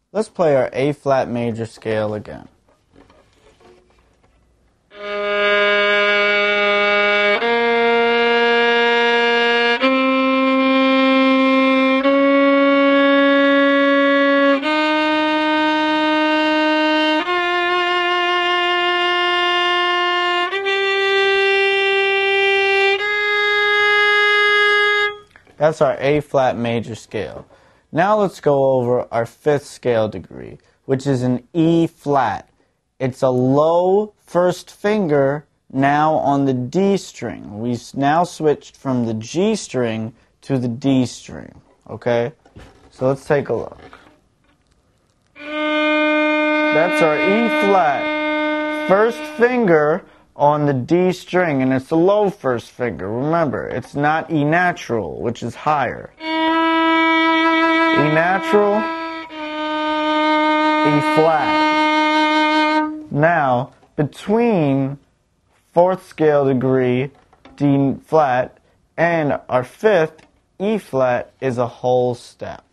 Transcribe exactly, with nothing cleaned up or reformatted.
Let's play our A flat major scale again. That's our A flat major scale. Now let's go over our fifth scale degree, which is an E flat. It's a low first finger now on the D string. We've now switched from the G string to the D string. Okay? So let's take a look. That's our E flat. First finger on the D string, and it's a low first finger. Remember, it's not E natural, which is higher. E natural, E flat. Now, between fourth scale degree, D flat, and our fifth, E flat, is a whole step.